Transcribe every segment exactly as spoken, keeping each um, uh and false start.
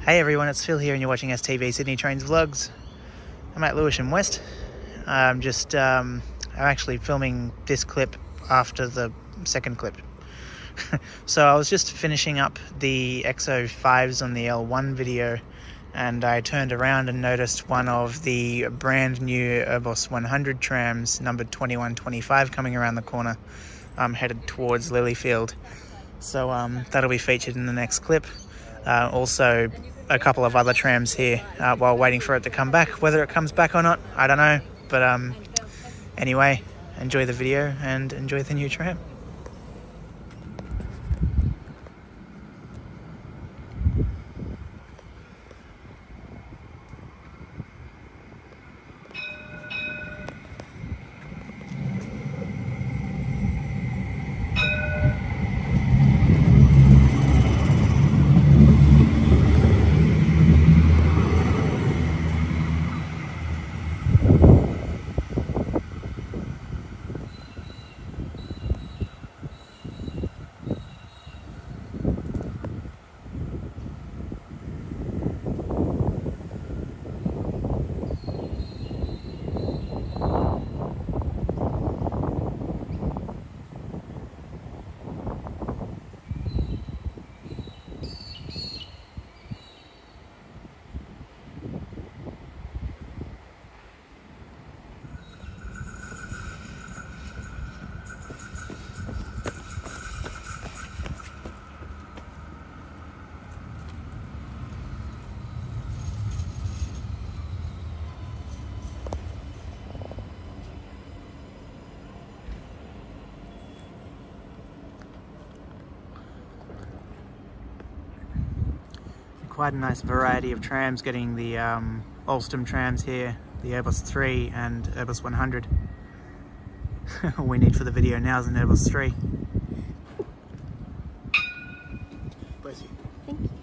Hey everyone, it's Phil here and you're watching S T V Sydney Trains Vlogs. I'm at Lewisham West. I'm just, um, I'm actually filming this clip after the second clip. So I was just finishing up the X O fives on the L one video and I turned around and noticed one of the brand new Urbos one hundred trams, numbered twenty-one twenty-five, coming around the corner, um, headed towards Lilyfield. So um, that'll be featured in the next clip. Uh, also, a couple of other trams here uh, while waiting for it to come back. Whether it comes back or not, I don't know. But um, anyway, enjoy the video and enjoy the new tram. Quite a nice variety of trams, getting the um, Alstom trams here, the Urbos three and Urbos one hundred. All we need for the video now is an Urbos three. Bless you. Thank you.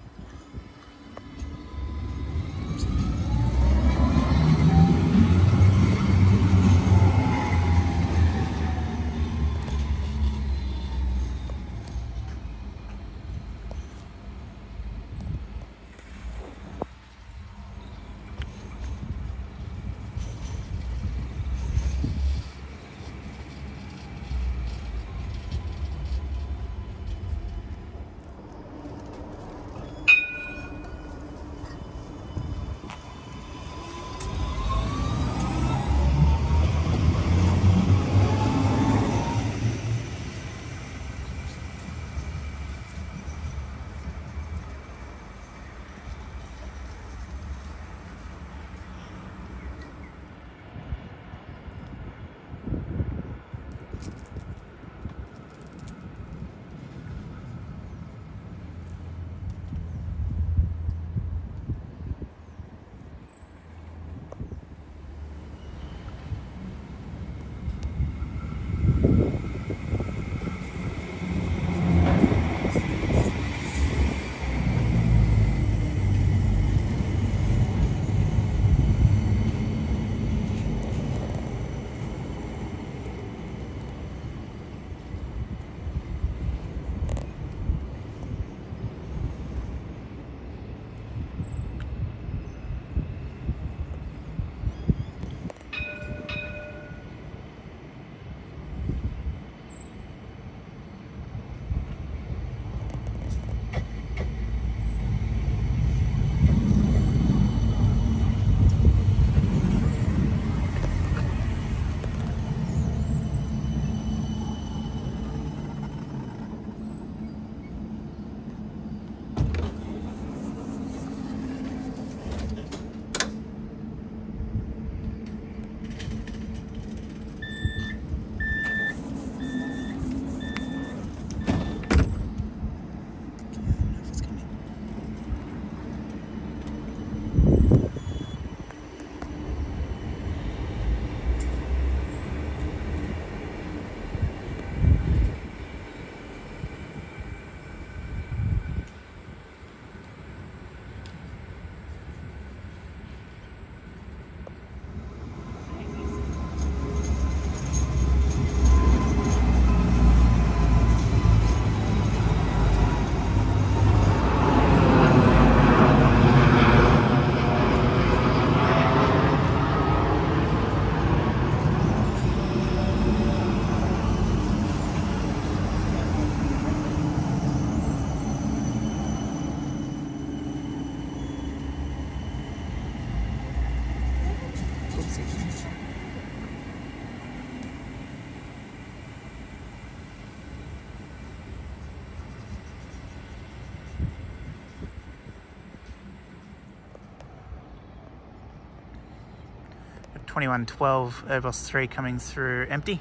twenty-one twelve Urbos three coming through empty.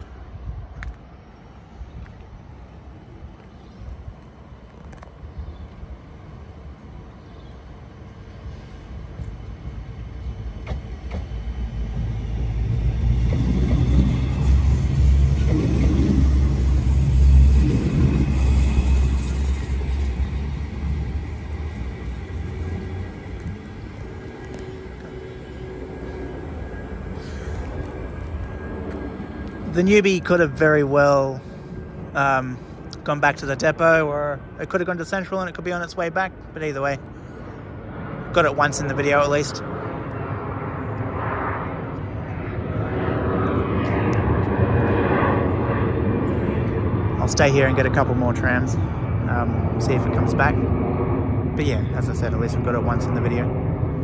The newbie could have very well um, gone back to the depot, or it could have gone to Central and it could be on its way back, but either way, got it once in the video at least. I'll stay here and get a couple more trams, um, see if it comes back. But yeah, as I said, at least we've got it once in the video.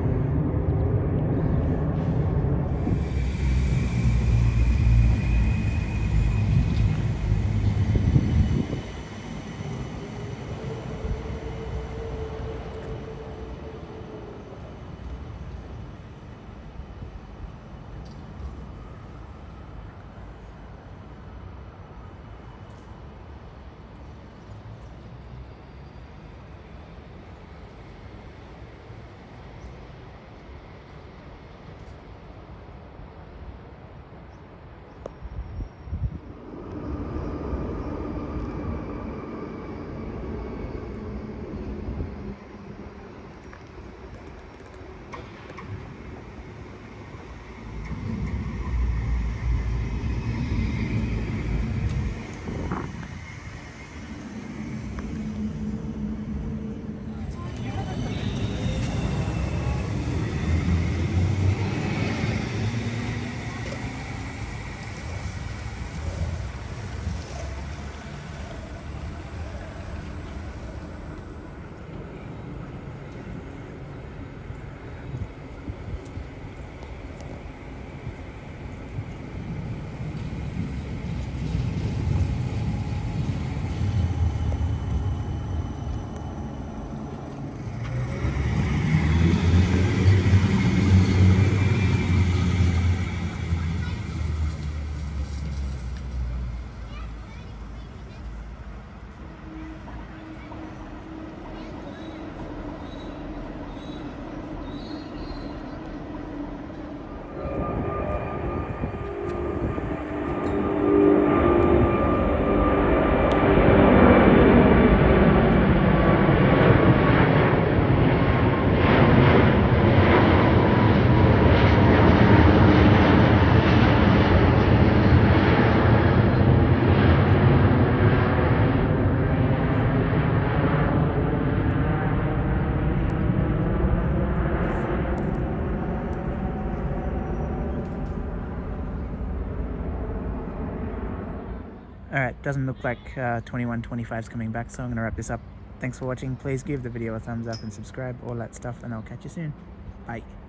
Alright, doesn't look like uh, twenty-one twenty-five is coming back, so I'm going to wrap this up. Thanks for watching. Please give the video a thumbs up and subscribe, all that stuff, and I'll catch you soon. Bye.